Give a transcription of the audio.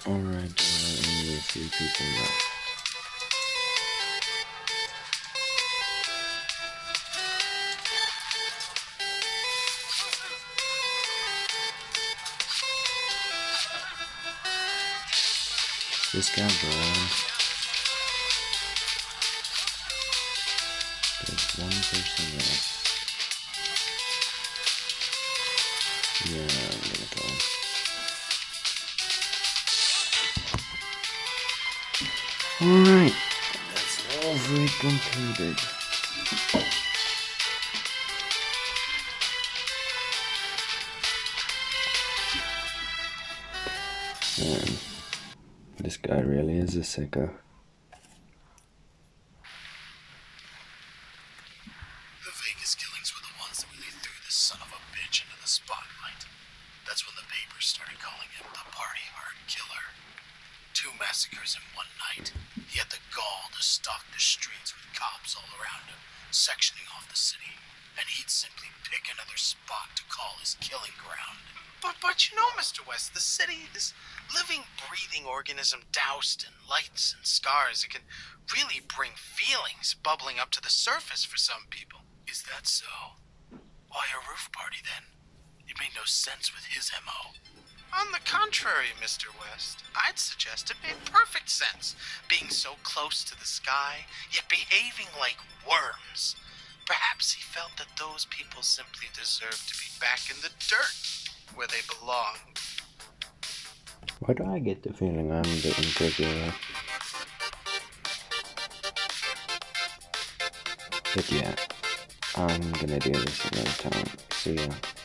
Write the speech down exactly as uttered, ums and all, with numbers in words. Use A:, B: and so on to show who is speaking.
A: Alright, uh, only a few people left. This guy, bro. There's one person left. Yeah, I'm gonna go. Alright, that's all for it completed. Man, this guy really is a sicko.
B: The Vegas killings were the ones that really threw this son of a bitch into the spotlight. That's when the papers started calling him the party hard killer. Two massacres in one night. He had the gall to stalk the streets with cops all around him, sectioning off the city. And he'd simply pick another spot to call his killing ground. But, but you know, Mister West, the city, this living, breathing organism doused in lights and scars, it can really bring feelings bubbling up to the surface for some people. Is that so? Why a roof party, then? It made no sense with his M O. On the contrary, Mister West, I'd suggest it made perfect sense, being so close to the sky, yet behaving like worms. Perhaps he felt that those people simply deserved to be back in the dirt, where they belong.
A: Why do I get the feeling I'm the inquisitor? But yeah, I'm gonna do this another time. See ya.